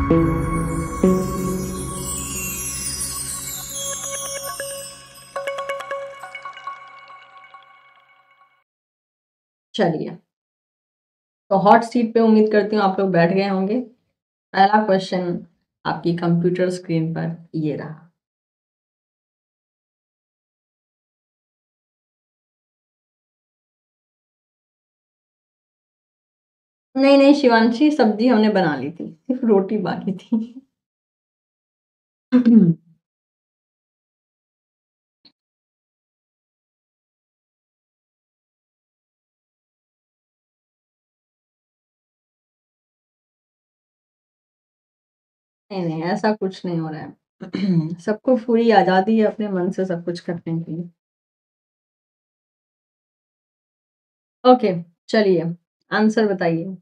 चलिए, तो hot seat पे उम्मीद करती हूँ आप लोग बैठ गए होंगे। पहला क्वेश्चन आपकी कंप्यूटर स्क्रीन पर ये रहा। नहीं नहीं शिवांशी, सब्जी हमने बना ली थी, सिर्फ रोटी बाकी थी। नहीं नहीं ऐसा कुछ नहीं हो रहा है। सबको पूरी आजादी है अपने मन से सब कुछ करने के लिए। ओके, चलिए आंसर बताइए।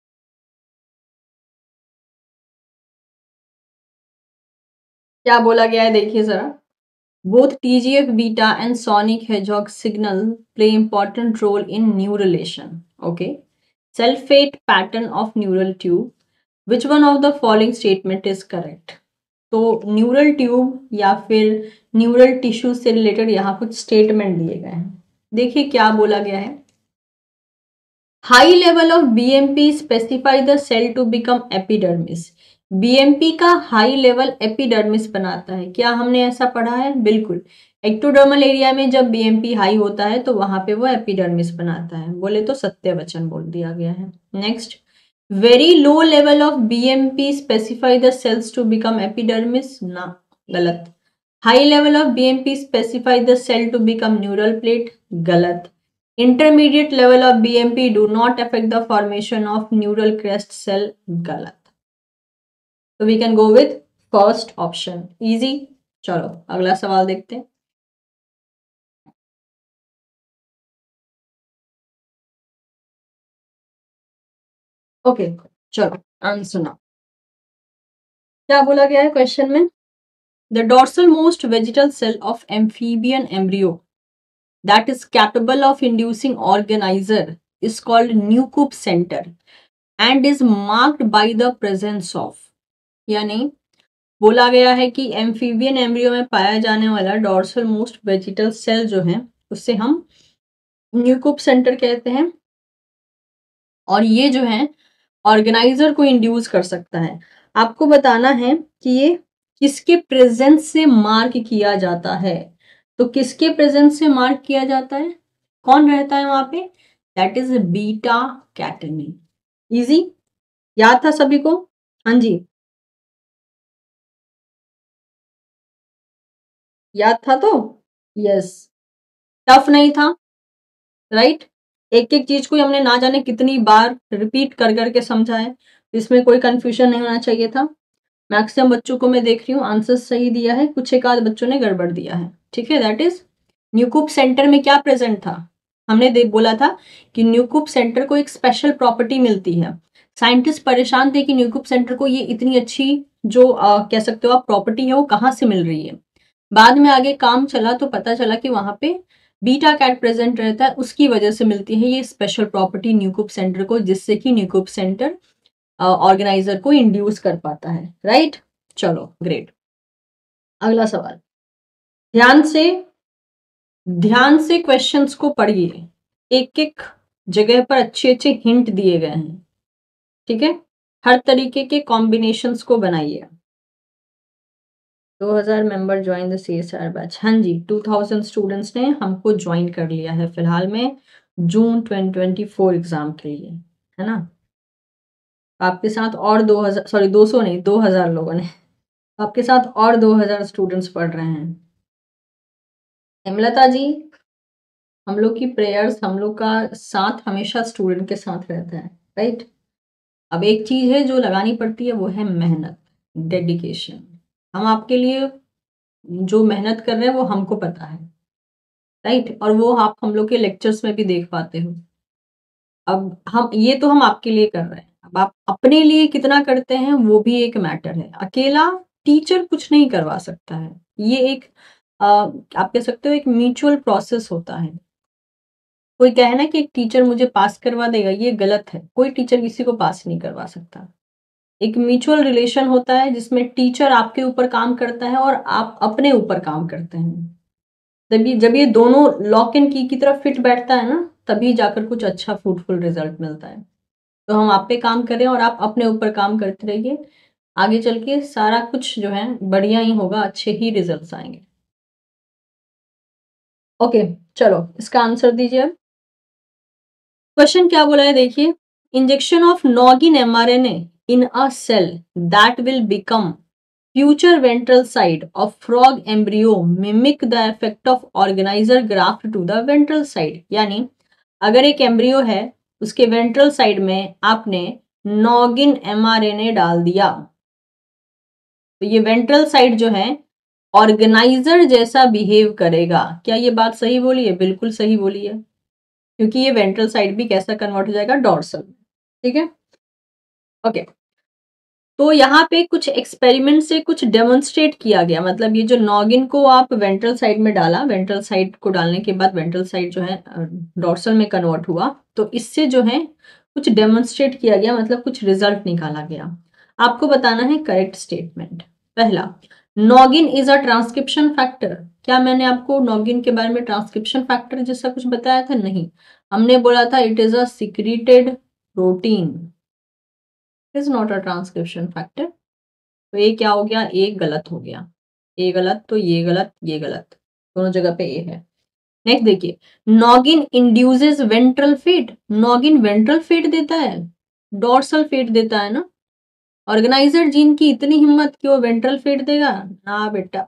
क्या बोला गया है देखिए जरा। Both TGF beta and sonic hedgehog signal play important role in neurulation. Okay, sulfate pattern of neural tube. Which one of the following statement is correct? तो न्यूरल ट्यूब या फिर न्यूरल टिश्यू से रिलेटेड यहाँ कुछ statement दिए गए हैं। देखिए क्या बोला गया है। High level of BMP specify the cell to become epidermis. BMP का हाई लेवल एपिडर्मिस बनाता है, क्या हमने ऐसा पढ़ा है? बिल्कुल। एक्टोडर्मल एरिया में जब BMP हाई होता है तो वहां पे वो एपिडर्मिस बनाता है, बोले तो सत्य वचन बोल दिया गया है। Next, very low level of BMP specify the cells to become epidermis, ना, गलत। High level of BMP specify the cell to become neural plate, गलत। Intermediate level of BMP do not affect the formation of neural crest cell, गलत। तो we can go with first option, easy। चलो अगला सवाल देखते हैं। Okay, चलो answer सुना। क्या बोला गया है क्वेश्चन में? The dorsal most vegetal cell of amphibian embryo that is capable of inducing organizer is called nucleus center and is marked by the presence of, यानी बोला गया है कि एम्फीबियन एम्ब्रियो में पाया जाने वाला डॉर्सल मोस्ट वेजिटल सेल जो है उससे हम न्यूक्लियस सेंटर कहते हैं, और ये जो है ऑर्गेनाइजर को इंड्यूस कर सकता है। आपको बताना है कि ये किसके प्रेजेंस से मार्क किया जाता है। तो किसके प्रेजेंस से मार्क किया जाता है? कौन रहता है वहां पे? That is beta catenin. Easy, याद था सभी को? हाँ जी, याद था तो यस, टफ नहीं था, राइट। एक एक चीज को हमने ना जाने कितनी बार रिपीट कर करके समझा है, इसमें कोई कंफ्यूजन नहीं होना चाहिए था। मैक्सिमम बच्चों को मैं देख रही हूँ आंसर सही दिया है, कुछ एक आध बच्चों ने गड़बड़ दिया है, ठीक है। दैट इज न्यूक्लियस सेंटर में क्या प्रेजेंट था? हमने बोला था कि न्यूक्लियस सेंटर को एक स्पेशल प्रॉपर्टी मिलती है। साइंटिस्ट परेशान थे कि न्यूक्लियस सेंटर को ये इतनी अच्छी जो कह सकते हो आप प्रॉपर्टी है वो कहाँ से मिल रही है। बाद में आगे काम चला तो पता चला कि वहां पे बीटा कैट प्रेजेंट रहता है, उसकी वजह से मिलती है ये स्पेशल प्रॉपर्टी न्यूक्लियस सेंटर को, जिससे कि न्यूक्लियस सेंटर ऑर्गेनाइजर को इंड्यूस कर पाता है, राइट। चलो ग्रेट। अगला सवाल, ध्यान से क्वेश्चंस को पढ़िए, एक एक जगह पर अच्छे अच्छे हिंट दिए गए हैं, ठीक है। हर तरीके के कॉम्बिनेशंस को बनाइए। 2000 member join the CSR batch. हाँ जी, 2000 स्टूडेंट्स ने हमको ज्वाइन कर लिया है फिलहाल में जून 2024 एग्जाम के लिए, है ना। आपके साथ और 2000, सॉरी 200 नहीं, 2000 लोगों ने, आपके साथ और 2000 स्टूडेंट्स पढ़ रहे हैं। हेमलता जी, हम लोग की प्रेयर्स, हम लोग का साथ हमेशा स्टूडेंट के साथ रहता है, राइट। अब एक चीज है जो लगानी पड़ती है वो है मेहनत, डेडिकेशन। हम आपके लिए जो मेहनत कर रहे हैं वो हमको पता है, राइट, और वो आप हम लोग के लेक्चर्स में भी देख पाते हो। अब हम ये तो हम आपके लिए कर रहे हैं, अब आप अपने लिए कितना करते हैं वो भी एक मैटर है। अकेला टीचर कुछ नहीं करवा सकता है, ये एक आप कह सकते हो एक म्यूचुअल प्रोसेस होता है। कोई कहे ना कि एक टीचर मुझे पास करवा देगा, ये गलत है, कोई टीचर किसी को पास नहीं करवा सकता। एक म्यूचुअल रिलेशन होता है जिसमें टीचर आपके ऊपर काम करता है और आप अपने ऊपर काम करते हैं। जब ये दोनों लॉक एंड की तरफ फिट बैठता है ना, तभी जाकर कुछ अच्छा फ्रूटफुल रिजल्ट मिलता है। तो हम आप पे काम कर रहे हैं और आप अपने ऊपर काम करते रहिए, आगे चल के सारा कुछ जो है बढ़िया ही होगा, अच्छे ही रिजल्ट्स आएंगे। ओके, चलो इसका आंसर दीजिए अब। क्वेश्चन क्या बोला है देखिए, injection of noggin mRNA in a cell that will become future ventral side of frog embryo mimic the effect of organizer graft to the ventral side. यानी अगर एक एम्ब्रियो है, उसके वेंट्रल साइड में आपने नॉगिन एमआरएनए डाल दिया, तो ये वेंट्रल साइड जो है ऑर्गेनाइजर जैसा बिहेव करेगा। क्या ये बात सही बोली है? बिल्कुल सही बोली है, क्योंकि ये वेंट्रल साइड भी कैसा कन्वर्ट हो जाएगा? डॉर्सल। ठीक है, ओके। तो यहाँ पे कुछ एक्सपेरिमेंट से कुछ डेमोन्स्ट्रेट किया गया, मतलब ये जो नॉगिन को आप वेंट्रल साइड में डाला, वेंट्रल साइड को डालने के बाद वेंट्रल साइड जो है डॉर्सल में कन्वर्ट हुआ, तो इससे जो है कुछ डेमोन्स्ट्रेट किया गया, मतलब कुछ रिजल्ट निकाला गया। आपको बताना है करेक्ट स्टेटमेंट। पहला, noggin is a transcription factor. क्या मैंने आपको नॉगिन के बारे में ट्रांसक्रिप्शन फैक्टर जैसा कुछ बताया था? नहीं, हमने बोला था it is a secreted protein, is not a transcription factor. तो ये क्या हो गया? ए गलत हो गया, ए गलत, तो ये गलत, ये गलत, दोनों जगह पे ए है। नेक्स्ट देखिए, noggin induces ventral fate. Noggin ventral fate देता है, डॉर्सल फेट देता है ना। ऑर्गेनाइजर जीन की इतनी हिम्मत कि वो वेंट्रल फेट देगा ना बेटा।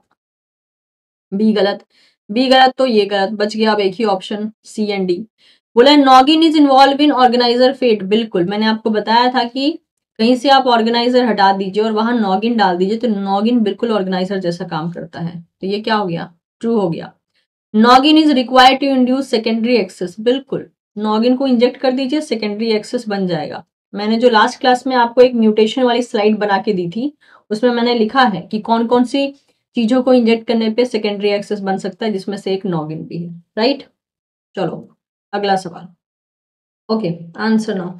बी गलत, बी गलत, तो ये गलत, बच गया अब एक ही ऑप्शन, सी एंड डी। बोला है noggin is involve in organizer fate. बिल्कुल, मैंने आपको बताया था कि कहीं से आप ऑर्गेनाइजर हटा दीजिए और वहां नॉगिन डाल दीजिए, तो नॉगिन बिल्कुल ऑर्गेनाइजर जैसा काम करता है। तो ये क्या हो गया? ट्रू हो गया। Noggin is required to induce secondary axis. बिल्कुल, नॉगिन को इंजेक्ट कर दीजिए, सेकेंडरी एक्सेस बन जाएगा। मैंने जो लास्ट क्लास में आपको एक म्यूटेशन वाली स्लाइड बना के दी थी, उसमें मैंने लिखा है कि कौन कौन सी चीजों को इंजेक्ट करने पे सेकेंडरी एक्सेस बन सकता है, जिसमें से एक नॉगिन भी है। राइट, चलो अगला सवाल। Okay, answer now.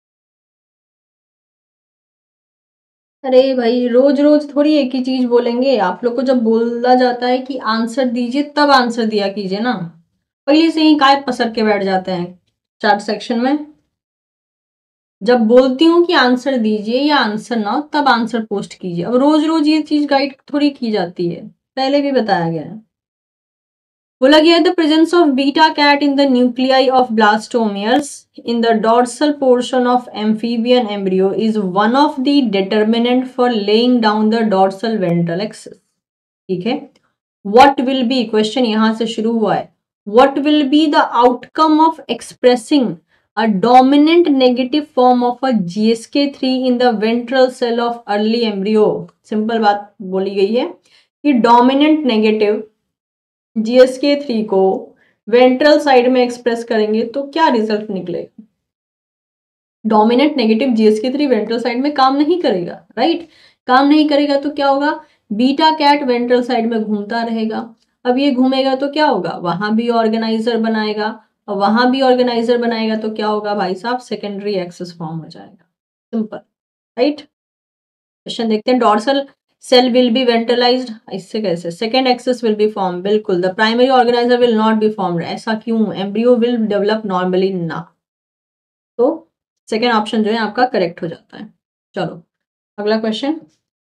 अरे भाई, रोज रोज थोड़ी एक ही चीज बोलेंगे। आप लोग को जब बोला जाता है कि आंसर दीजिए, तब आंसर दिया कीजिए ना। पहले से ही काय पसर के बैठ जाते हैं चार्ट सेक्शन में। जब बोलती हूँ कि आंसर दीजिए या आंसर ना, तब आंसर पोस्ट कीजिए। अब रोज रोज ये चीज गाइड थोड़ी की जाती है, पहले भी बताया गया है। बोला गया है the presence of beta cat in the nuclei of blastomeres in the dorsal portion of amphibian embryo is one of the determinant for laying down the dorsal ventral axis. ठीक है, व्हाट विल बी, क्वेश्चन यहां से शुरू हुआ है, what will be the outcome of expressing a dominant negative form of a GSK3 in the ventral cell of early embryo। Simple बात बोली गई है कि डोमिनेंट नेगेटिव GSK3 को वेंट्रल साइड में एक्सप्रेस करेंगे तो क्या रिजल्ट निकलेगा? Dominant negative GSK3 ventral side में काम नहीं करेगा, राइट? काम नहीं करेगा तो क्या होगा? बीटा कैट वेंट्रल साइड में घूमता रहेगा। अब ये घूमेगा तो क्या होगा? वहां भी ऑर्गेनाइजर बनाएगा, और वहां भी ऑर्गेनाइजर बनाएगा तो क्या होगा भाई साहब? सेकेंडरी एक्सेस फॉर्म हो जाएगा। Simple, right? क्वेश्चन देखते हैं। Dorsal cell will be ventralized, इससे कैसे? Second axis will be form. बिल्कुल, the primary organizer will not be formed. ऐसा क्यों? एम्ब्रियो विल डेवलप नॉर्मली ना। तो सेकेंड ऑप्शन जो है आपका करेक्ट हो जाता है। चलो अगला क्वेश्चन।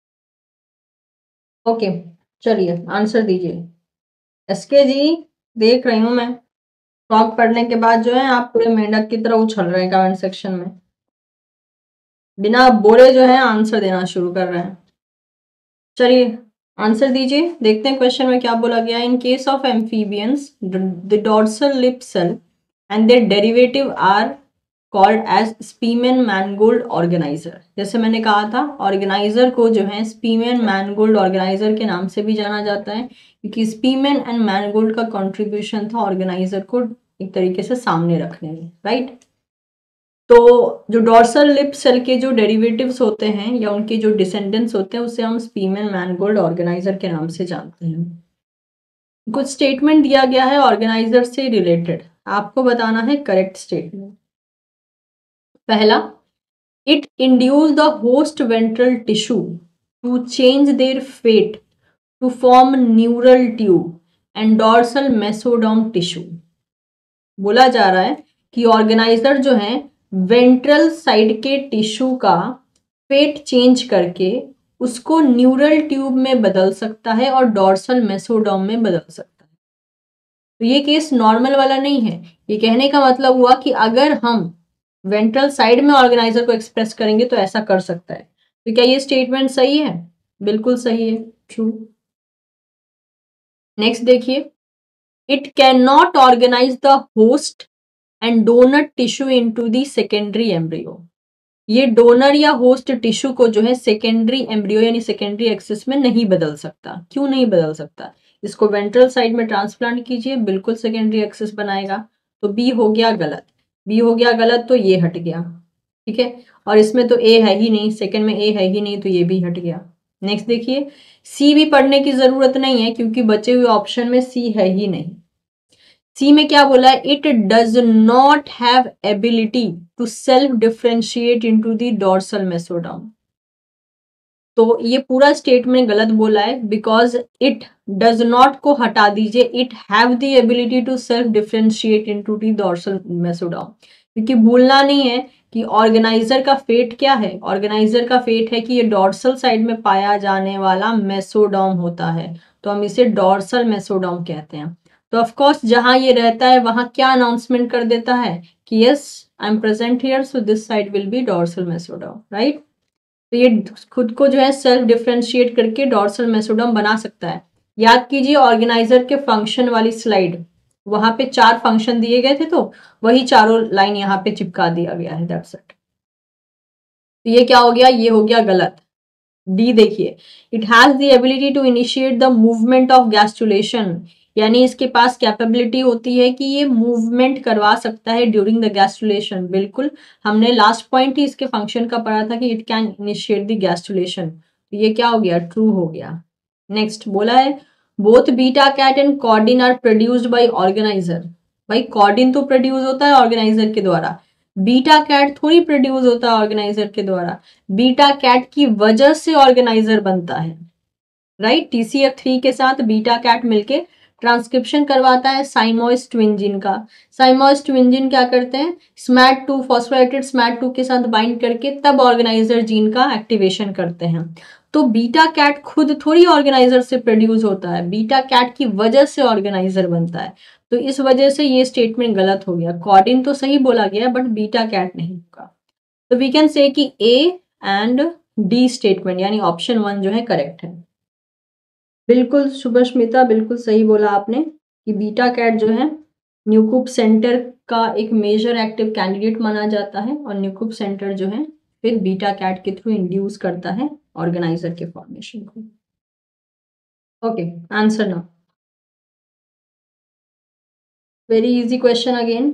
ओके, चलिए आंसर दीजिए। एसके जी, देख रही हूं मैं, टॉक पढ़ने के बाद जो है आप पूरे मेंढक की तरह उछल रहे हैं कमेंट सेक्शन में, बिना बोले जो है आंसर देना शुरू कर रहे हैं। चलिए आंसर दीजिए, देखते हैं क्वेश्चन में क्या बोला गया। In case of amphibians the dorsal lip cell and their derivative are called as Spemann Mangold organizer. जैसे मैंने कहा था, ऑर्गेनाइजर को जो है स्पीमेन मैनगोल्ड ऑर्गेनाइजर के नाम से भी जाना जाता है, क्योंकि स्पीमेन एंड मैनगोल्ड का कंट्रीब्यूशन था ऑर्गेनाइजर को एक तरीके से सामने रखने में, राइट? तो जो डॉर्सल लिप सेल के जो डेरिवेटिव्स होते हैं या उनके जो डिसेंडेंट्स होते हैं, उसे हम स्पीमेन मैनगोल्ड ऑर्गेनाइजर के नाम से जानते हैं। कुछ स्टेटमेंट दिया गया है ऑर्गेनाइजर से रिलेटेड, आपको बताना है करेक्ट स्टेटमेंट। पहला, It induces the host ventral tissue to change their fate to form neural tube and dorsal mesoderm tissue. बोला जा रहा है कि ऑर्गेनाइजर जो है वेंट्रल साइड के टिश्यू का फेट चेंज करके उसको न्यूरल ट्यूब में बदल सकता है और डॉर्सल मेसोडर्म में बदल सकता है। तो ये केस नॉर्मल वाला नहीं है। ये कहने का मतलब हुआ कि अगर हम वेंट्रल साइड में ऑर्गेनाइजर को एक्सप्रेस करेंगे तो ऐसा कर सकता है। तो क्या ये स्टेटमेंट सही है? बिल्कुल सही है, ट्रू। नेक्स्ट देखिए, it can not organize the host and donor tissue into the secondary embryo. ये डोनर या होस्ट टिश्यू को जो है सेकेंडरी एम्ब्रियो यानी सेकेंडरी एक्सिस में नहीं बदल सकता। क्यों नहीं बदल सकता? इसको वेंट्रल साइड में ट्रांसप्लांट कीजिए, बिल्कुल सेकेंडरी एक्सिस बनाएगा। तो बी हो गया गलत, बी हो गया गलत, तो ये हट गया, ठीक है। और इसमें तो ए है ही नहीं, सेकेंड में ए है ही नहीं, तो ये भी हट गया। नेक्स्ट देखिए, सी भी पढ़ने की जरूरत नहीं है क्योंकि बचे हुए ऑप्शन में सी है ही नहीं। सी में क्या बोला है? It does not have ability to self differentiate into the dorsal mesoderm. तो ये पूरा स्टेटमेंट गलत बोला है, बिकॉज इट डज नॉट को हटा दीजिए, it have the ability to self differentiate into the dorsal mesoderm. क्योंकि भूलना नहीं है कि ऑर्गेनाइजर का फेट क्या है? ऑर्गेनाइजर का फेट है कि ये डॉर्सल साइड में पाया जाने वाला मेसोडर्म होता है, तो हम इसे डॉर्सल मेसोडर्म कहते हैं। तो ऑफकोर्स जहां ये रहता है वहां क्या अनाउंसमेंट कर देता है कि yes I am present here, so this side will be dorsal mesoderm, right. तो ये खुद को जो है सेल्फ डिफ्रेंशिएट करके डॉर्सल मेसोडर्म बना सकता है। याद कीजिए ऑर्गेनाइजर के फंक्शन वाली स्लाइड, वहां पे 4 फंक्शन दिए गए थे, तो वही चारों लाइन यहाँ पे चिपका दिया गया है, दैट्स इट। तो ये क्या हो गया? ये हो गया गलत। डी देखिए, it has the ability to initiate the movement of gastrulation, यानी इसके पास कैपेबिलिटी होती है कि ये मूवमेंट करवा सकता है ड्यूरिंग द गैस्ट्रुलेशन। बिल्कुल, हमने लास्ट पॉइंट ही इसके फंक्शन का पढ़ा था कि it can initiate the gastrulation. तो ये क्या हो गया? ट्रू हो गया। नेक्स्ट बोला है, both beta cat and chordin are produced by organizer. भाई कॉर्डिन तो प्रोड्यूस होता है ऑर्गेनाइजर के द्वारा, बीटा कैट थोड़ी प्रोड्यूस होता है ऑर्गेनाइजर के द्वारा। बीटा कैट की वजह से ऑर्गेनाइजर बनता है, राइट। TCF3 के साथ बीटा कैट मिलके ट्रांसक्रिप्शन करवाता है साइमोइस ट्विंजिन का। साइमोइस ट्विंजिन क्या करते हैं? SMAD2 फॉस्फोराइलेटेड SMAD2 के साथ बाइंड करके तब ऑर्गेनाइजर जीन का एक्टिवेशन करते हैं। तो बीटा कैट खुद थोड़ी ऑर्गेनाइजर से प्रोड्यूस होता है, बीटा कैट की वजह से ऑर्गेनाइजर बनता है। तो इस वजह से ये स्टेटमेंट गलत हो गया। कॉर्डिन तो सही बोला गया बट बीटा कैट नहीं होगा। तो वी कैन से कि ए एंड डी स्टेटमेंट यानी ऑप्शन 1 जो है करेक्ट है। बिल्कुल शुभस्मिता, बिल्कुल सही बोला आपने कि बीटा कैट जो है न्यूक्लिक सेंटर का एक मेजर एक्टिव कैंडिडेट माना जाता है और न्यूक्लिक सेंटर जो है फिर बीटा कैट के थ्रू इंड्यूस करता है ऑर्गेनाइजर के फॉर्मेशन को। Okay, answer now. Very easy question again.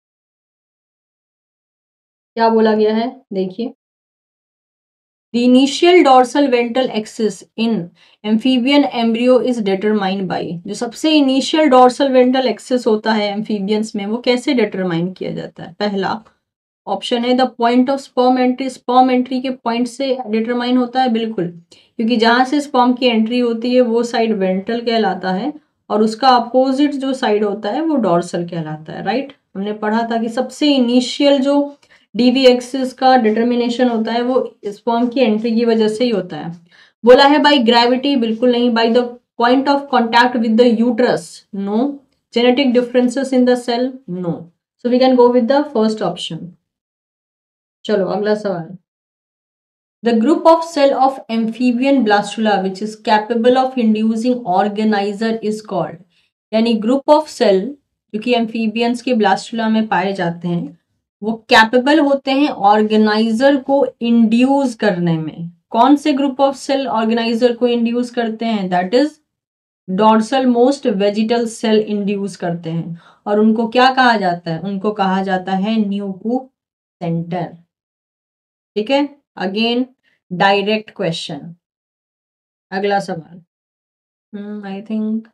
क्या बोला गया है देखिए, The initial dorsal ventral axis in amphibian embryo is determined by। जो सबसे इनिशियल डॉर्सल वेंट्रल एक्सिस होता है एम्फीबियंस में, वो कैसे डिटरमाइन किया जाता है? पहला ऑप्शन है the point of sperm entry. Sperm entry के पॉइंट से डिटरमाइन होता है, बिल्कुल, क्योंकि जहां से स्पर्म की एंट्री होती है वो साइड वेंट्रल कहलाता है और उसका अपोजिट जो साइड होता है वो डॉर्सल कहलाता है, राइट। हमने पढ़ा था कि सबसे इनिशियल जो डीवी एक्सिस का डिटर्मिनेशन होता है वो स्पर्म की एंट्री की वजह से ही होता है। बोला है बाय ग्रेविटी, बिल्कुल नहीं। By the point of contact with the uterus, no. Genetic differences in the cell, no. So we can go with the first option. चलो अगला सवाल। The group of cell of amphibian blastula which is capable of inducing organizer is called। यानी group of cell जो कि amphibians के blastula में पाए जाते हैं वो कैपेबल होते हैं ऑर्गेनाइजर को इंड्यूस करने में। कौन से ग्रुप ऑफ सेल ऑर्गेनाइजर को इंड्यूस करते हैं? That is dorsal most vegetal cell induce करते हैं। और उनको क्या कहा जाता है? उनको कहा जाता है न्यूक्लिक सेंटर, ठीक है। Again direct question. अगला सवाल। आई थिंक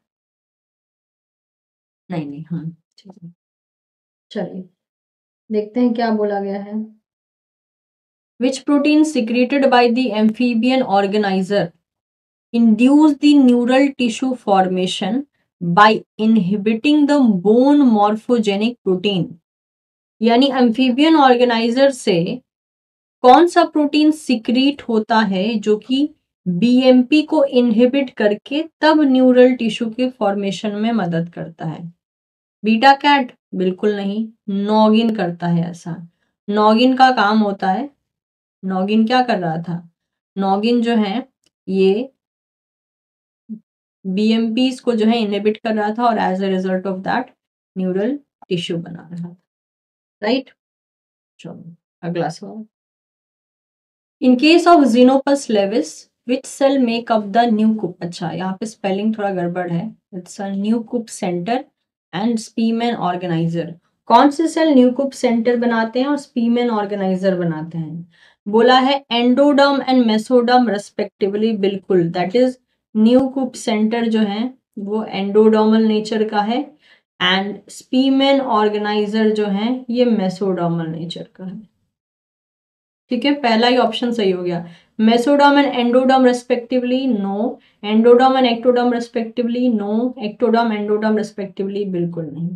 नहीं नहीं, हाँ ठीक है, चलिए देखते हैं क्या बोला गया है। Which protein secreted by the amphibian organizer induce the neural tissue formation by inhibiting the bone morphogenic protein? यानी एम्फीबियन ऑर्गेनाइजर से कौन सा प्रोटीन सिक्रीट होता है जो कि बीएमपी को इनहिबिट करके तब न्यूरल टिश्यू के फॉर्मेशन में मदद करता है? Beta cat? बिल्कुल नहीं, नॉगिन करता है ऐसा। नॉगिन का काम होता है, नॉगिन क्या कर रहा था? नॉगिन जो है ये बीएमपीज को जो है इनहिबिट कर रहा था और as a result of that neural tissue बना रहा था, राइट? चलो अगला सवाल। In case of Xenopus levis, which cell make up the nucleus? अच्छा, यहाँ पे स्पेलिंग थोड़ा गड़बड़ है। It's a Nieuwkoop centre and Spemann organizer. कौन से सेल न्यूक्लिप सेंटर बनाते हैं और स्पीमेन ऑर्गेनाइजर बनाते हैं? बोला है एंडोडर्म एंड मेसोडर्म रेस्पेक्टिवली। बिल्कुल, दैट इज न्यूक्लिप सेंटर जो है वो एंडोडर्मल नेचर का है एंड स्पीमेन ऑर्गेनाइजर जो है ये मेसोडर्मल नेचर का है। ठीक है, पहला ही ऑप्शन सही हो गया। Mesoderm and endoderm respectively no, endoderm and ectoderm respectively no, ectoderm endoderm respectively बिल्कुल नहीं।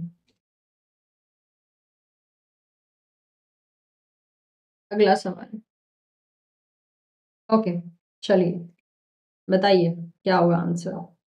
अगला सवाल। ओके, चलिए बताइए क्या होगा आंसर।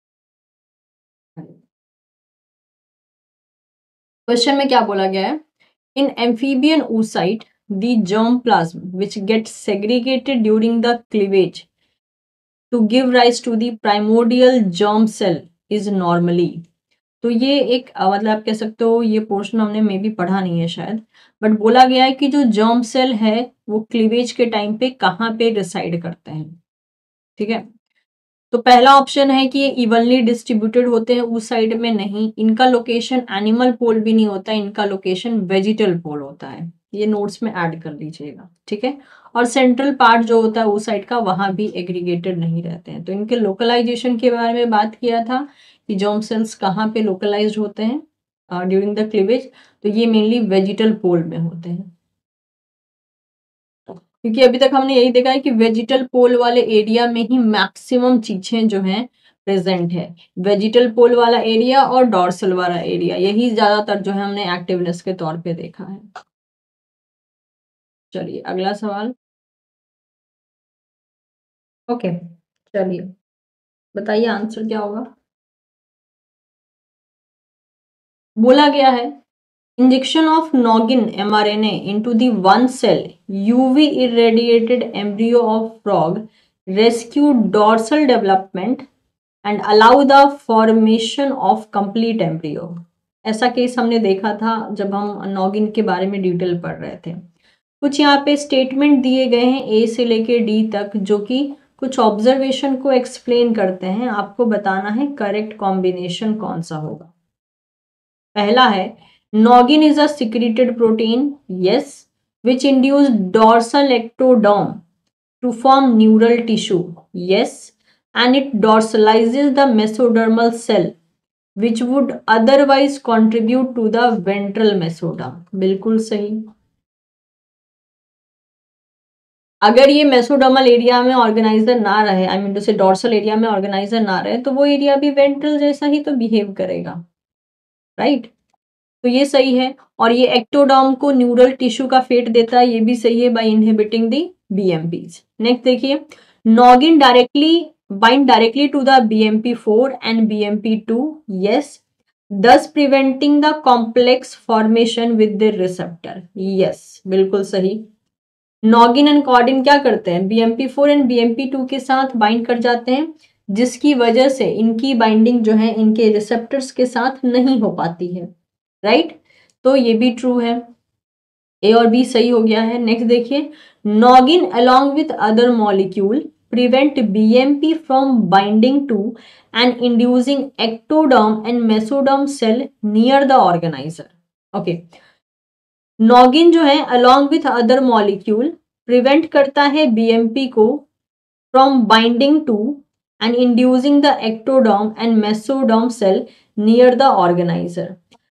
क्वेश्चन में क्या बोला गया है? In amphibian oocyte the germ plasm which gets segregated during the cleavage to give rise to the primordial germ cell is normally। तो ये एक मतलब आप कह सकते हो ये पोर्शन हमने मे भी पढ़ा नहीं है शायद, बट बोला गया है कि जो जर्म सेल है वो क्लीवेज के टाइम पे कहाँ पे रिसाइड करते हैं। ठीक है, तो पहला ऑप्शन है कि ये इवनली डिस्ट्रीब्यूटेड होते हैं उस साइड में, नहीं, इनका लोकेशन एनिमल पोल भी नहीं होता, इनका लोकेशन वेजिटल पोल होता है। ये नोट्स में ऐड कर लीजिएगा, ठीक है। और सेंट्रल पार्ट जो होता है उस साइड का वहां भी एग्रीगेटेड नहीं रहते हैं। तो इनके लोकलाइजेशन के बारे में बात किया था कि जर्म सेल्स कहाँ पे लोकलाइज्ड होते हैं ड्यूरिंग द क्लीवेज, तो ये मेनली वेजिटल पोल में होते हैं। क्योंकि अभी तक हमने यही देखा है कि वेजिटल पोल वाले एरिया में ही मैक्सिमम चीजें जो हैं प्रेजेंट है। वेजिटल पोल वाला एरिया और डॉर्सल वाला एरिया, यही ज्यादातर जो है हमने एक्टिवनेस के तौर पे देखा है। चलिए अगला सवाल। ओके, चलिए बताइए आंसर क्या होगा। बोला गया है injection of noggin mRNA into the one cell UV irradiated embryo of frog rescue dorsal development and allow the formation of complete embryo। ऐसा केस हमने देखा था जब हम नॉगिन के बारे में डिटेल पढ़ रहे थे। कुछ यहाँ पे स्टेटमेंट दिए गए हैं ए से लेके डी तक जो कि कुछ ऑब्जर्वेशन को एक्सप्लेन करते हैं। आपको बताना है करेक्ट कॉम्बिनेशन कौन सा होगा। पहला है noggin is a secreted protein, yes, which induce dorsal ectoderm to form neural tissue, yes, and it dorsalizes the mesodermal cell which would otherwise contribute to the ventral mesoderm। बिल्कुल सही। अगर ये mesodermal area में organizer ना रहे, I mean to say dorsal area में organizer ना रहे, तो वो एरिया भी वेंट्रल जैसा ही तो बिहेव करेगा, राइट? तो ये सही है। और ये एक्टोडर्म को न्यूरल टिश्यू का फेट देता है, ये भी सही है, by inhibiting the BMPs. Next देखिए, noggin bind directly to the BMP4 and BMP2, yes, thus preventing the complex formation with the receptor, yes, बिल्कुल सही। नॉगिन एंड कॉर्डिन क्या करते हैं? BMP4 एंड BMP2 के साथ बाइंड कर जाते हैं, जिसकी वजह से इनकी बाइंडिंग जो है इनके रिसेप्टर्स के साथ नहीं हो पाती है, राइट? तो ये भी ट्रू है, ए और बी सही हो गया है। नेक्स्ट देखिए, noggin along with other molecule prevent BMP from binding to and inducing ectoderm and mesoderm cell near the organizer. Okay, noggin जो है along with other molecule prevent करता है बीएमपी को from binding to and inducing the ectoderm and mesoderm cell near the organizer.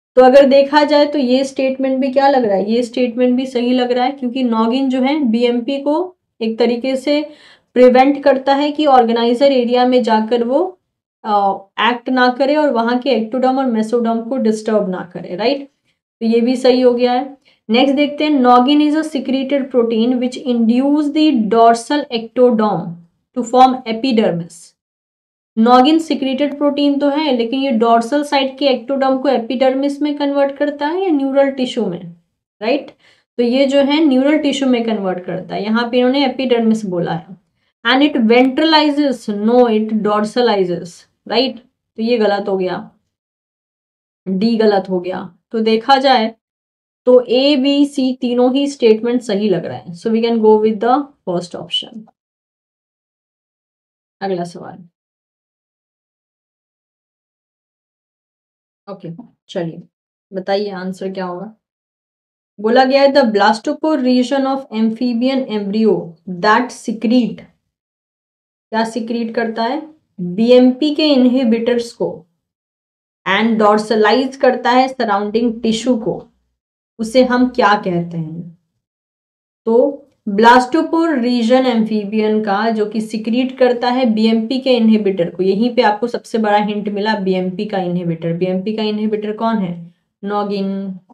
तो अगर देखा जाए तो ये स्टेटमेंट भी क्या लग रहा है, ये स्टेटमेंट भी सही लग रहा है, क्योंकि नॉगिन जो है बीएमपी को एक तरीके से प्रिवेंट करता है कि ऑर्गेनाइजर एरिया में जाकर वो एक्ट ना करे और वहां के एक्टोडर्म और मेसोडर्म को डिस्टर्ब ना करे, राइट। तो ये भी सही हो गया है। नेक्स्ट देखते हैं, noggin is a secreted protein which induce the dorsal ectoderm to form epidermis. Noggin secreted protein तो है, लेकिन ये डोर्सल साइड के एक्टोडर्म को एपिडर्मिस में कन्वर्ट करता है या न्यूरल टिश्यू में, राइट। तो ये जो है न्यूरल टिश्यू में कन्वर्ट करता है, यहाँ पे इन्होंने एपिडर्मिस बोला है। And it ventralizes, no it dorsalizes, right. तो ये गलत हो गया, डी गलत हो गया। तो देखा जाए तो ए बी सी तीनों ही स्टेटमेंट सही लग रहा है, so we can go with the first option. अगला सवाल। ओके, चलिए बताइए आंसर क्या होगा। बोला गया है the blastopore region of amphibian embryo that secrete, क्या सिक्रीट करता है, बीएमपी के इनहिबिटर्स को एंड डॉर्सलाइज करता है सराउंडिंग टिश्यू को, उसे हम क्या कहते हैं। तो ब्लास्टोपोर रीजन एम्फीबियन का जो कि सिक्रीट करता है बीएमपी के इनहिबिटर को, यहीं पे आपको सबसे बड़ा हिंट मिला, बीएमपी का इनहिबिटर। बीएमपी का इनहिबिटर कौन है, नॉगिन,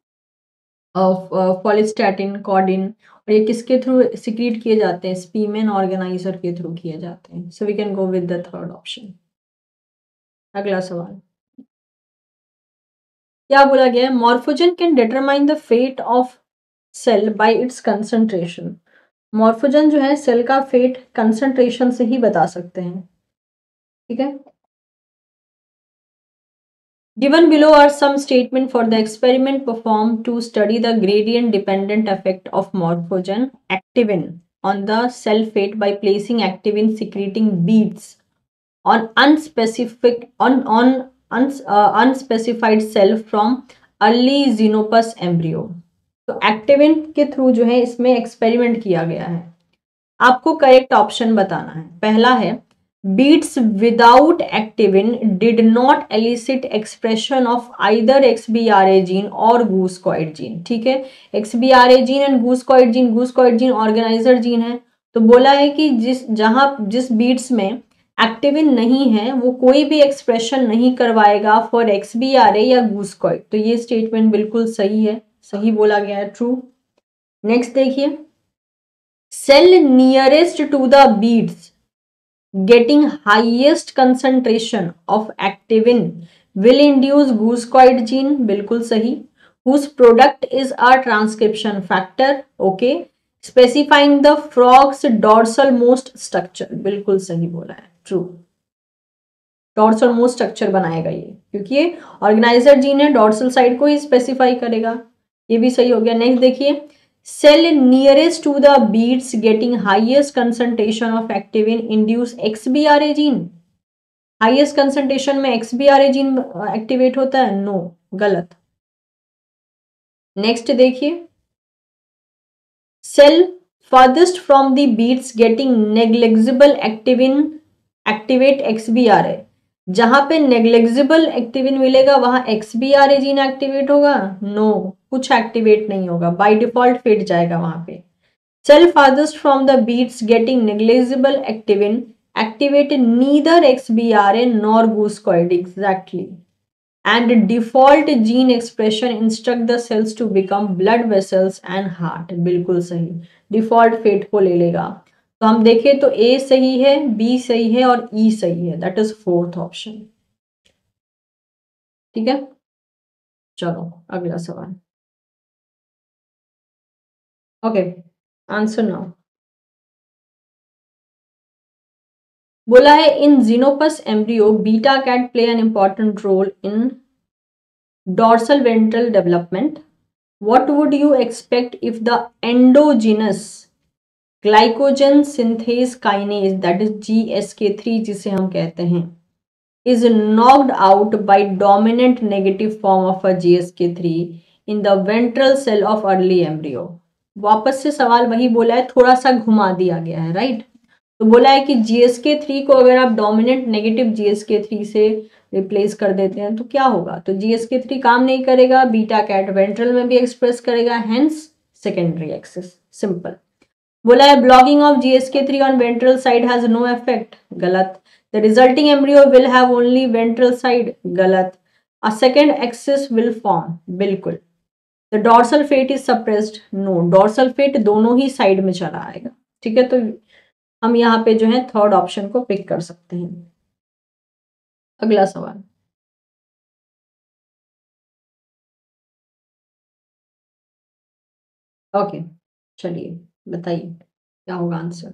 फॉलिस्टैटिन, कॉडिन। और ये किसके थ्रू सिक्रीट किए जाते हैं, स्पीमेन ऑर्गेनाइजर के थ्रू किए जाते हैं। So we can go with the third option. अगला सवाल क्या बोला गया है, morphogen can determine the fate of cell by its concentration. Morphogen जो है सेल का फेट कंसंट्रेशन से ही बता सकते हैं, ठीक है। Given below are some statement for the experiment performed to study the gradient dependent effect of morphogen activin on the cell fate by placing activin secreting beads on unspecified cell from early xenopus embryo। तो activin के through जो है इसमें experiment किया गया है। आपको correct option बताना है। पहला है beats without activin did not elicit expression of either XBRA gene or goosecoid gene, ठीक है। XBRA gene and goosecoid gene, goosecoid gene organizer gene है। तो बोला है कि जिस बीट्स में एक्टिविन नहीं है वो कोई भी एक्सप्रेशन नहीं करवाएगा फॉर XBRA या goosecoid। तो ये स्टेटमेंट बिल्कुल सही है, सही बोला गया है, ट्रू। नेक्स्ट देखिए, cell nearest to the beads getting highest concentration of activin will induce goosecoid gene, बिल्कुल सही। whose product is a transcription factor, okay। specifying the frog's dorsal most structure, बिल्कुल सही बोला है, ट्रू। डॉर्सल मोस्ट स्ट्रक्चर बनाएगा ये, क्योंकि ये ऑर्गेनाइजर जीन है, डॉर्सल साइड को ही स्पेसिफाई करेगा, ये भी सही हो गया। नेक्स्ट देखिए, cell nearest to the beads getting highest concentration of activin induce XBRA gene। Highest concentration में XBRA जीन एक्टिवेट होता है, नो, गलत। नेक्स्ट देखिए, cell farthest from the beads getting negligible activin activate XBRA। जहां पे नेग्लेक्सिबल activin मिलेगा वहां XBRA gene activate होगा, नो, कुछ एक्टिवेट नहीं होगा, बाय डिफॉल्ट फिट जाएगा वहां पे। Cell farthest from the beads getting negligible activin activate neither XBRA nor goosecoid, exactly। and default gene expression instruct the cells to become blood vessels and heart, बिल्कुल सही, default fate को ले लेगा। तो हम देखें तो ए सही है, बी सही है और ई सही है, दैट इज फोर्थ ऑप्शन, ठीक है। चलो अगला सवाल। Okay, answer now. बोला है in Xenopus embryo beta cat play an important role in dorsal ventral development। What would you expect if the endogenous glycogen synthase kinase, that is GSK3 जिसे हम कहते हैं, is knocked out by dominant negative form of a GSK3 in the ventral cell of early embryo। वापस से सवाल वही बोला है, थोड़ा सा घुमा दिया गया है, राइट। तो बोला है कि GSK3 को अगर आप डोमिनेंट नेगेटिव GSK3 से रिप्लेस कर देते हैं तो क्या होगा, तो GSK3 काम नहीं करेगा, बीटा कैट वेंट्रल में भी एक्सप्रेस करेगा, हेंस सेकेंडरी एक्सिस, सिंपल। बोला है blocking of GSK3 on ventral side has no effect, गलत। The resulting embryo will have only ventral side, गलत। A second axis will form, बिल्कुल। The dorsal fate is suppressed, no, dorsal fate दोनों ही side में चला आएगा, ठीक है। तो हम यहाँ पे जो है थर्ड ऑप्शन को पिक कर सकते हैं। अगला सवाल, ओके, चलिए बताइए क्या होगा आंसर।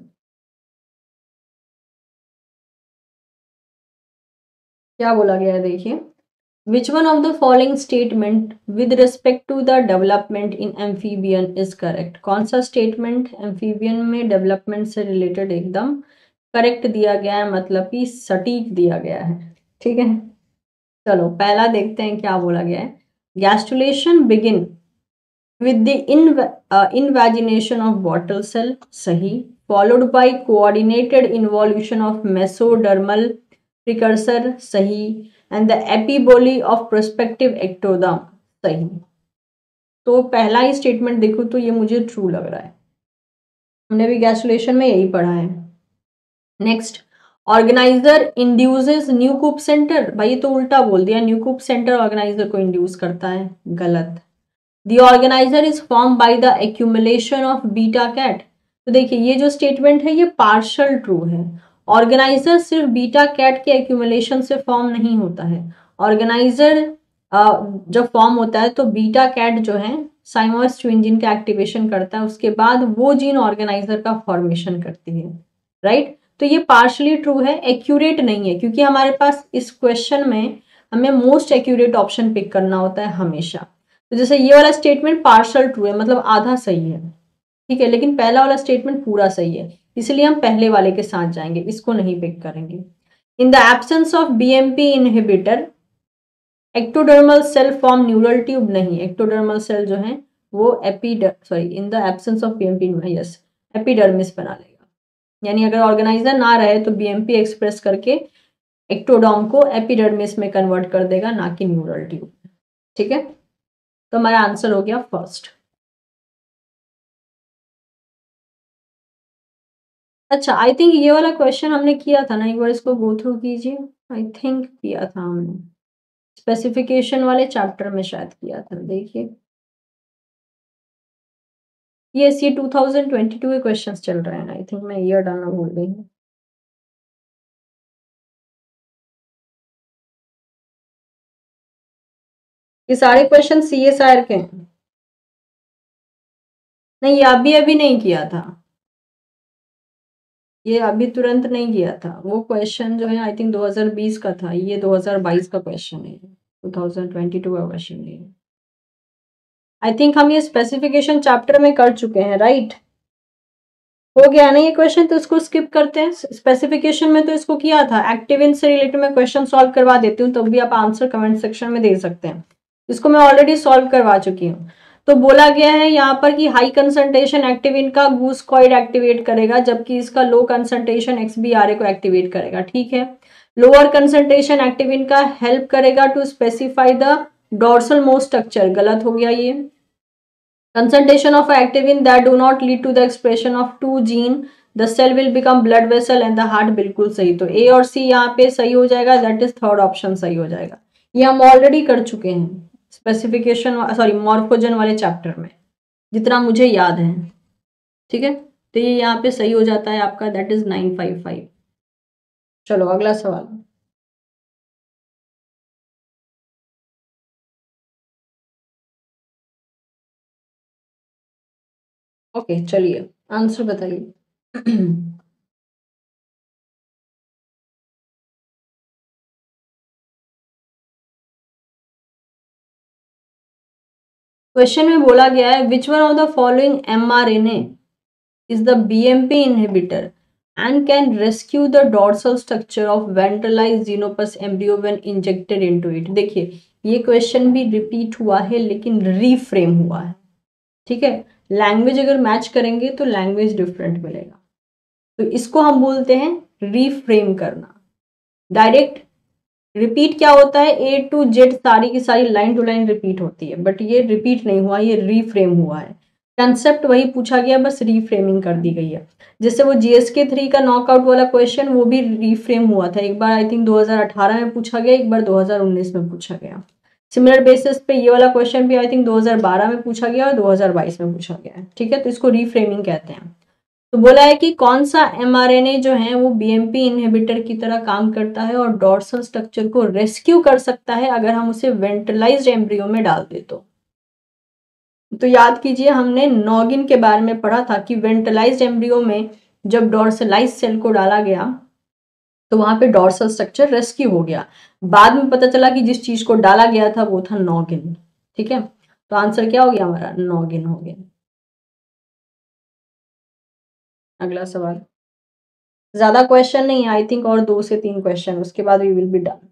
क्या बोला गया है देखिए, which one of the following statement with respect to the development in amphibian is correct, कौन सा स्टेटमेंट एम्फीबियन में डेवलपमेंट से रिलेटेड एकदम करेक्ट दिया गया है, मतलब कि सटीक दिया गया है, ठीक है। चलो पहला देखते हैं क्या बोला गया है। Gastrulation begin with the invagination of bottle cell, sahi, followed by coordinated involution of mesodermal precursor, sahi, and the epiboly of prospective ectoderm, सही। तो पहला ही स्टेटमेंट देखो तो ये मुझे ट्रू लग रहा है, हमने भी गैस्ट्रुलेशन में यही पढ़ा है। Next, organiser induces Nieuwkoop centre, भाई ये तो उल्टा बोल दिया, न्यू कूप सेंटर ऑर्गेनाइजर को इंड्यूस करता है, गलत। The organizer is formed by the accumulation of beta cat, तो देखिए ये जो स्टेटमेंट है ये पार्शल ट्रू है। ऑर्गेनाइजर सिर्फ बीटा कैट के एक्यूमुलेशन से फॉर्म नहीं होता है। ऑर्गेनाइजर जब फॉर्म होता है तो बीटा कैट जो है साइमर्स ट्विन जीन का एक्टिवेशन करता है, उसके बाद वो जीन ऑर्गेनाइजर का फॉर्मेशन करती है, राइट। तो ये पार्शली ट्रू है, एक्यूरेट नहीं है, क्योंकि हमारे पास इस क्वेश्चन में हमें मोस्ट एक्यूरेट ऑप्शन पिक करना होता है हमेशा। तो जैसे ये वाला स्टेटमेंट पार्शल ट्रू है, मतलब आधा सही है, ठीक है, लेकिन पहला वाला स्टेटमेंट पूरा सही है, इसलिए हम पहले वाले के साथ जाएंगे, इसको नहीं पिक करेंगे। In the absence of BMP inhibitor ectodermal cell form neural tube, नहीं, एक्टोडर्मल सेल जो है वो in the absence of BMP, yes, epidermis बना लेगा, यानी अगर ऑर्गेनाइजर ना रहे तो BMP एक्सप्रेस करके एक्टोडर्म को एपिडर्मिस में कन्वर्ट कर देगा, ना कि न्यूरल ट्यूब, ठीक है। तो हमारा आंसर हो गया फर्स्ट। अच्छा, आई थिंक ये वाला क्वेश्चन हमने किया था ना, एक बार इसको गो थ्रू कीजिए, आई थिंक किया था हमने, स्पेसिफिकेशन वाले चैप्टर में शायद किया था, देखिए। ये 2022 के क्वेश्चंस चल रहे हैं, आई थिंक मैं ईयर डालना भूल गई हूँ। ये सारे क्वेश्चन CSIR के हैं, नहीं ये अभी अभी नहीं किया था, ये अभी तुरंत नहीं किया था, वो क्वेश्चन जो है आई थिंक 2020 का था, ये 2022 का क्वेश्चन है, 2022 का क्वेश्चन है। आई थिंक हम ये स्पेसिफिकेशन चैप्टर में कर चुके हैं, राइट। हो गया ना ये क्वेश्चन, तो इसको स्किप करते हैं। स्पेसिफिकेशन में तो इसको किया था, एक्टिविन से रिलेटेड मैं क्वेश्चन सॉल्व करवा देती हूँ, तब भी आप आंसर कमेंट सेक्शन में दे सकते हैं। इसको मैं ऑलरेडी सॉल्व करवा चुकी हूँ। तो बोला गया है यहाँ पर कि हाई कंसंट्रेशन एक्टिविन का गूस्कॉइड एक्टिवेट करेगा, जबकि इसका लो कंसंट्रेशन XBRA को एक्टिवेट करेगा, ठीक है। लोअर कंसंट्रेशन एक्टिविन का हेल्प करेगा to specify the dorsal most structure, गलत हो गया ये। Concentration of activin that do not lead to the expression of two gene, the cell will become blood vessel and the heart, बिल्कुल सही। तो A और C यहाँ पे सही हो जाएगा, दैट इज थर्ड ऑप्शन सही हो जाएगा। ये हम ऑलरेडी कर चुके हैं स्पेसिफिकेशन, सॉरी मॉर्फोजन वाले चैप्टर में, जितना मुझे याद है, ठीक है। तो ये यहाँ पे सही हो जाता है आपका, दैट इज 955। चलो अगला सवाल, ओके चलिए आंसर बताइए। क्वेश्चन में बोला गया है which one of the following mRNA is the BMP inhibitor and can rescue the dorsal structure of ventralized xenopus embryo when injected into it। देखिए ये क्वेश्चन भी रिपीट हुआ है लेकिन रीफ्रेम हुआ है, ठीक है। लैंग्वेज अगर मैच करेंगे तो लैंग्वेज डिफरेंट मिलेगा। तो इसको हम बोलते हैं रीफ्रेम करना। डायरेक्ट रिपीट क्या होता है, ए टू जेड सारी की सारी लाइन टू लाइन रिपीट होती है, बट ये रिपीट नहीं हुआ, ये रीफ्रेम हुआ है। कंसेप्ट वही पूछा गया, बस रीफ्रेमिंग कर दी गई है। जैसे वो जीएसके 3 का नॉकआउट वाला क्वेश्चन, वो भी रीफ्रेम हुआ था। एक बार आई थिंक 2018 में पूछा गया, एक बार 2019 में पूछा गया। सिमिलर बेसिस पे ये वाला क्वेश्चन भी आई थिंक 2012 में पूछा गया और 2022 में पूछा गया है। ठीक है, तो इसको रीफ्रेमिंग कहते हैं। तो बोला है कि कौन सा एमआरएनए जो है वो बीएमपी इनहिबिटर की तरह काम करता है और डॉर्सल स्ट्रक्चर को रेस्क्यू कर सकता है अगर हम उसे वेंट्रलाइज्ड एम्ब्रियो में डाल दे तो याद कीजिए, हमने नॉगिन के बारे में पढ़ा था कि वेंट्रलाइज्ड एम्ब्रियो में जब डॉर्सलाइज सेल को डाला गया तो वहां पे डॉर्सल स्ट्रक्चर रेस्क्यू हो गया। बाद में पता चला कि जिस चीज को डाला गया था वो था नॉगिन। ठीक है, तो आंसर क्या हो गया हमारा, नॉगिन हो गया। अगला सवाल, ज्यादा क्वेश्चन नहीं है आई थिंक, और 2 से 3 क्वेश्चन, उसके बाद वी विल बी डन।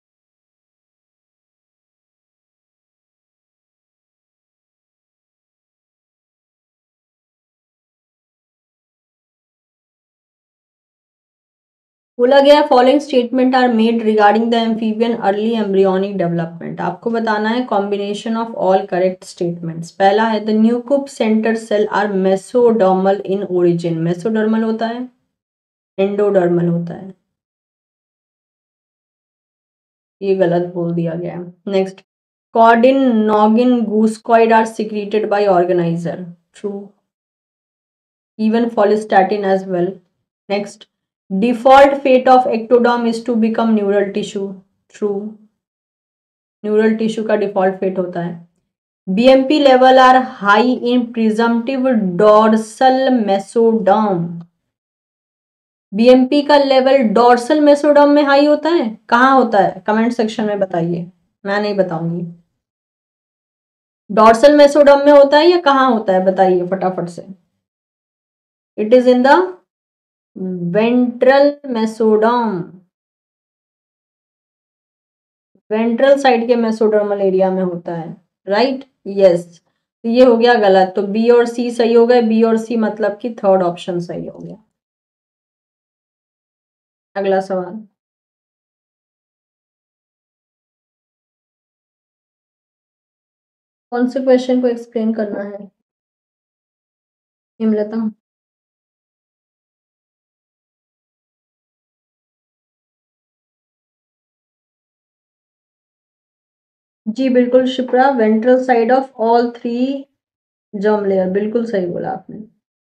बोला गया following statement are made regarding the amphibian early embryonic development. आपको बताना है combination of all correct statements. पहला है the nucleus centre cell are mesodermal in origin. Mesodermal होता है, एंडोडर्मल होता है, ये गलत बोल दिया गया है। Next, chordin noggin goosecoid are secreted by organiser. True, even follistatin as well. Next, default fate of ectoderm is to become neural tissue. True, neural tissue का default fate होता है। BMP level are high in presumptive dorsal mesoderm. BMP का level dorsal mesoderm में high होता है, कहाँ होता है कमेंट सेक्शन में बताइए, मैं नहीं बताऊंगी। डॉर्सल मेसोडर्म में होता है या कहाँ होता है बताइए फटाफट से। It is in the ventral mesoderm, ventral side के मेसोडर्मल एरिया में होता है। राइट, यस, तो ये हो गया गलत, तो बी और सी सही हो गए। बी और सी मतलब कि थर्ड ऑप्शन सही हो गया। अगला सवाल, कौन से क्वेश्चन को एक्सप्लेन करना है हिमलता। जी बिल्कुल Shipra, ventral side of all 3 germ layer, बिल्कुल सही बोला आपने।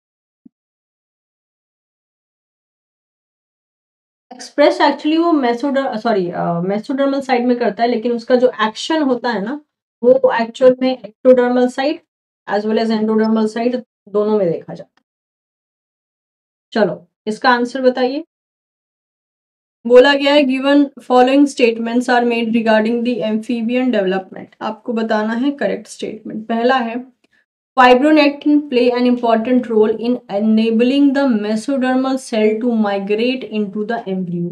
एक्सप्रेस एक्चुअली वो मेसोडर्मल साइड में करता है, लेकिन उसका जो एक्शन होता है ना वो एक्चुअल में ectodermal side as well as endodermal side दोनों में देखा जाता है। चलो इसका आंसर बताइए। बोला गया है given following statements are made regarding the amphibian development. आपको बताना है करेक्ट स्टेटमेंट। पहला है fibronectin play an important role in enabling the mesodermal cell to migrate into the embryo.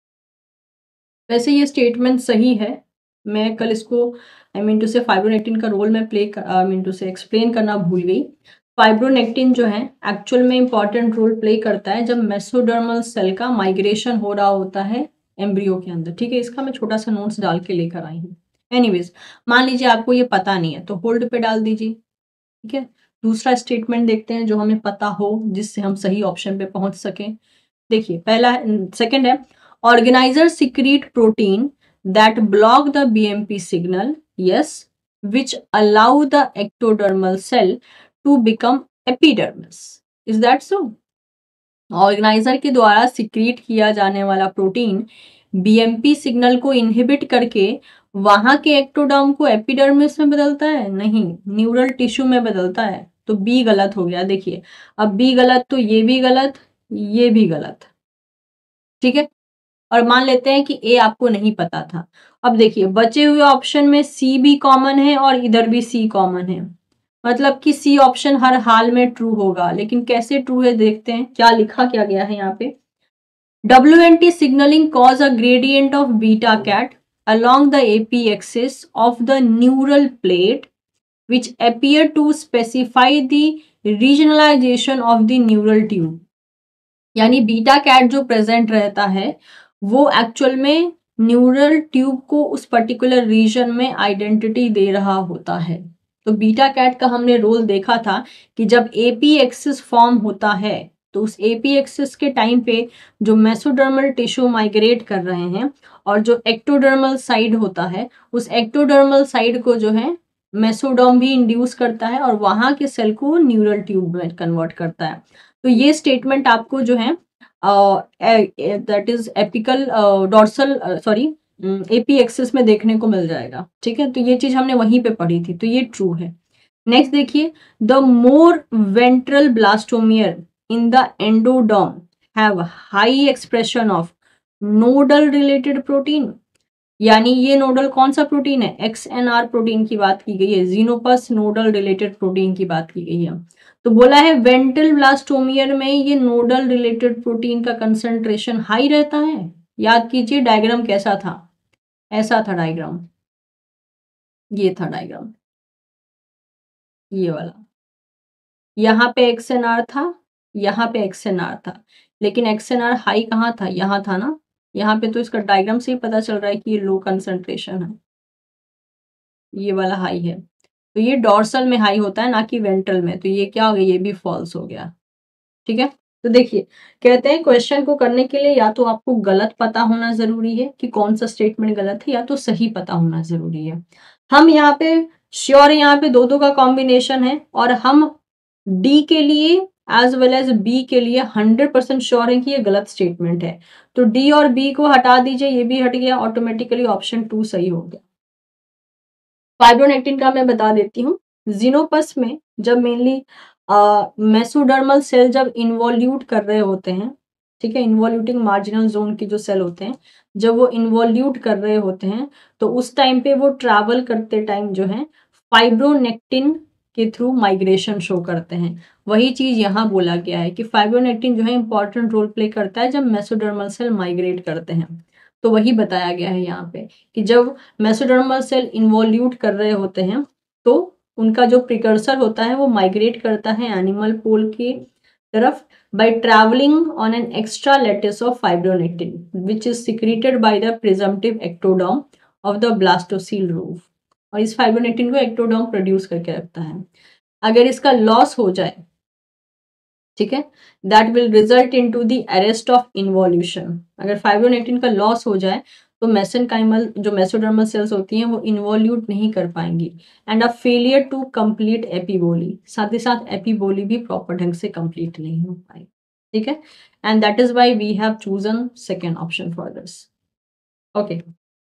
वैसे ये स्टेटमेंट सही है, मैं कल इसको I mean to say fibronectin का रोल मैं I mean to say explain करना भूल गई। फाइब्रोनेक्टिन जो है एक्चुअल में इंपॉर्टेंट रोल प्ले करता है जब मेसोडर्मल सेल का माइग्रेशन हो रहा होता है एम्ब्रियो के अंदर। ठीक है, इसका मैं छोटा सा नोट्स डाल के लेकर आई हूँ। एनीवेज, मान लीजिए आपको ये पता नहीं है तो होल्ड पे डाल दीजिए। ठीक है, दूसरा स्टेटमेंट देखते हैं जो हमें पता हो, जिससे हम सही ऑप्शन पे पहुंच सकें। देखिए पहला सेकंड है organiser secrete protein that block the BMP signal, yes, which allow the ectodermal cell to become epidermis. Is that so? Organiser के द्वारा सिक्रीट किया जाने वाला प्रोटीन बीएमपी सिग्नल को इनहिबिट करके वहां के एक्टोडर्म को एपिडर्मिस में बदलता है, नहीं, न्यूरल टिश्यू में बदलता है। तो बी गलत हो गया। देखिए अब बी गलत तो ये भी गलत, ये भी गलत। ठीक है, और मान लेते हैं कि ए आपको नहीं पता था। अब देखिए बचे हुए ऑप्शन में सी भी कॉमन है और इधर भी सी कॉमन है, मतलब कि सी ऑप्शन हर हाल में ट्रू होगा। लेकिन कैसे ट्रू है देखते हैं, क्या लिखा क्या गया है यहाँ पे। WNT signaling cause a gradient of beta cat along the AP axis of the neural plate which appear to specify the regionalization of the neural tube. यानी बीटा कैट जो प्रेजेंट रहता है वो एक्चुअल में न्यूरल ट्यूब को उस particular region में identity दे रहा होता है। तो बीटा कैट का हमने रोल देखा था कि जब एपी एक्सिस फॉर्म होता है तो उस एपी एक्सिस के टाइम पे जो मेसोडर्मल टिश्यू माइग्रेट कर रहे हैं और जो एक्टोडर्मल साइड होता है उस एक्टोडर्मल साइड को जो है मेसोडर्म भी इंड्यूस करता है और वहां के सेल को न्यूरल ट्यूब में कन्वर्ट करता है। तो ये स्टेटमेंट आपको जो है that is apical dorsal sorry AP axis में देखने को मिल जाएगा। ठीक है, तो ये चीज हमने वहीं पे पढ़ी थी, तो ये ट्रू है। नेक्स्ट देखिए, the more ventral blastomere in the endoderm have high expression of nodal related protein. यानी ये नोडल कौन सा प्रोटीन है, एक्सएनआर प्रोटीन की बात की गई है, जीनोपस नोडल रिलेटेड प्रोटीन की बात की गई है। तो बोला है वेंट्रल ब्लास्टोमियर में ये नोडल रिलेटेड प्रोटीन का कंसंट्रेशन हाई रहता है। याद कीजिए डायग्राम कैसा था, ऐसा था डायग्राम, ये था डायग्राम, ये वाला। यहाँ पे एक्सएनआर था, यहाँ पे एक्सएनआर था, लेकिन एक्सएनआर हाई कहाँ था, यहाँ था ना। यहाँ पे तो इसका डायग्राम से ही पता चल रहा है कि ये लो कंसंट्रेशन है, ये वाला हाई है। तो ये डॉर्सल में हाई होता है ना कि वेंट्रल में, तो ये क्या हो गया, ये भी फॉल्स हो गया। ठीक है, तो देखिए कहते हैं क्वेश्चन को करने के लिए या तो आपको गलत पता होना जरूरी है कि कौन सा स्टेटमेंट गलत है, या तो सही पता होना जरूरी है। हम यहाँ पे श्योर है, यहाँ पे दो दो का कॉम्बिनेशन है और हम डी के लिए एज वेल एज बी के लिए 100% श्योर है कि ये गलत स्टेटमेंट है। तो डी और बी को हटा दीजिए, ये भी हट गया, ऑटोमेटिकली ऑप्शन 2 सही हो गया। फाइब्रोनेक्टिन का मैं बता देती हूँ। जीनोपस में जब मेनली मेसोडर्मल सेल जब इन्वॉल्यूट कर रहे होते हैं, ठीक है, इन्वॉल्यूटिंग मार्जिनल जोन के जो सेल होते हैं जब वो इन्वॉल्यूट कर रहे होते हैं तो उस टाइम पे वो ट्रैवल करते टाइम जो है फाइब्रोनेक्टिन के थ्रू माइग्रेशन शो करते हैं। वही चीज यहाँ बोला गया है कि फाइब्रोनेक्टिन जो है इंपॉर्टेंट रोल प्ले करता है जब मेसोडर्मल सेल माइग्रेट करते हैं। तो वही बताया गया है यहाँ पे कि जब मेसोडर्मल सेल इन्वॉल्यूट कर रहे होते हैं तो उनका जो प्रिकर्सर होता है वो माइग्रेट करता है एनिमल पोल की तरफ by traveling on an extra lattice of fibronectin which is secreted by the presumptive ectoderm of the blastocele roof। और इस फाइब्रोनेक्टिन को एक्टोडर्म प्रोड्यूस करके रखता है। अगर इसका लॉस हो जाए, ठीक है, that will result into the arrest of involution. अगर फाइब्रोनेक्टिन का लॉस हो जाए तो मेसेनकाइमल जो मेसोडर्मल सेल्स होती हैं वो इन्वॉल्यूट नहीं कर पाएंगी and a failure to complete epiboly, साथ ही साथ एपीबोली भी प्रॉपर ढंग से कंप्लीट नहीं हो पाएगी। ठीक है, and that is why we have chosen second option for this. Okay,